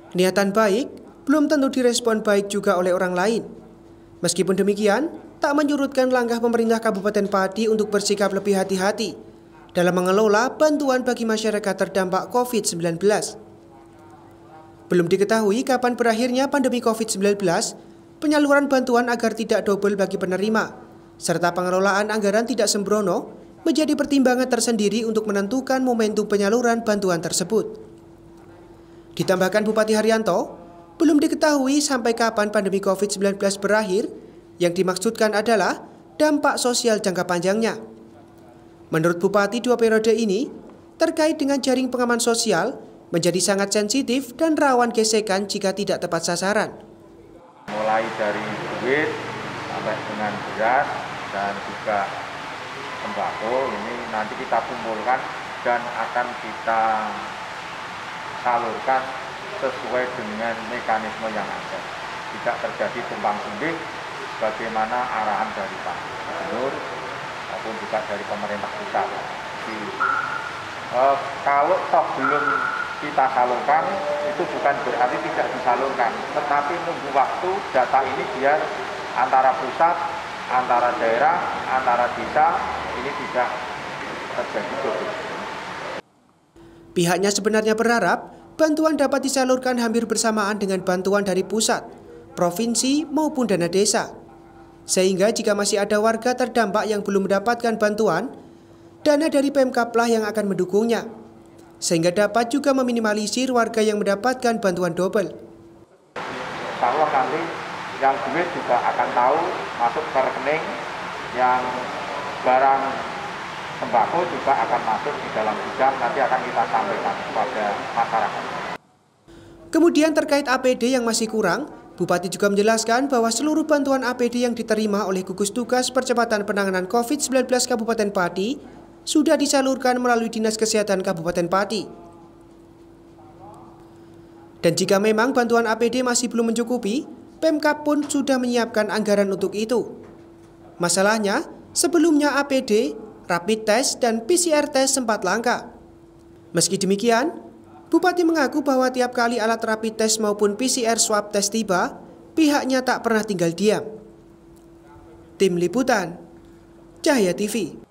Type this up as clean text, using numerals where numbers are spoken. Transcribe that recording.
Niatan baik belum tentu direspon baik juga oleh orang lain. Meskipun demikian, tak menyurutkan langkah pemerintah Kabupaten Pati untuk bersikap lebih hati-hati dalam mengelola bantuan bagi masyarakat terdampak COVID-19. Belum diketahui kapan berakhirnya pandemi COVID-19, penyaluran bantuan agar tidak double bagi penerima, serta pengelolaan anggaran tidak sembrono menjadi pertimbangan tersendiri untuk menentukan momentum penyaluran bantuan tersebut. Ditambahkan Bupati Haryanto, belum diketahui sampai kapan pandemi COVID-19 berakhir, yang dimaksudkan adalah dampak sosial jangka panjangnya. Menurut Bupati, 2 periode ini terkait dengan jaring pengaman sosial menjadi sangat sensitif dan rawan gesekan jika tidak tepat sasaran. Mulai dari duit sampai dengan beras dan juga sembako ini nanti kita kumpulkan dan akan kita salurkan sesuai dengan mekanisme yang ada. Tidak terjadi tumpang tindih bagaimana arahan dari Pak Gubernur maupun juga dari pemerintah pusat. Kalau toh belum kita salurkan, itu bukan berarti tidak disalurkan, tetapi nunggu waktu data ini biar antara pusat, antara daerah, antara desa ini tidak terjadi double. Pihaknya sebenarnya berharap bantuan dapat disalurkan hampir bersamaan dengan bantuan dari pusat, provinsi maupun dana desa. Sehingga jika masih ada warga terdampak yang belum mendapatkan bantuan, dana dari Pemkaplah yang akan mendukungnya. Sehingga dapat juga meminimalisir warga yang mendapatkan bantuan double. Kalau nanti yang duit juga akan tahu masuk ke rekening, yang barang sembako juga akan masuk di dalam gudang, nanti akan kita sampaikan kepada masyarakat. Kemudian terkait APD yang masih kurang, Bupati juga menjelaskan bahwa seluruh bantuan APD yang diterima oleh Gugus Tugas Percepatan Penanganan COVID-19 Kabupaten Pati sudah disalurkan melalui Dinas Kesehatan Kabupaten Pati. Dan jika memang bantuan APD masih belum mencukupi, Pemkab pun sudah menyiapkan anggaran untuk itu. Masalahnya, sebelumnya APD, rapid test, dan PCR test sempat langka. Meski demikian, Bupati mengaku bahwa tiap kali alat rapid test maupun PCR swab test tiba, pihaknya tak pernah tinggal diam. Tim Liputan, Cahaya TV.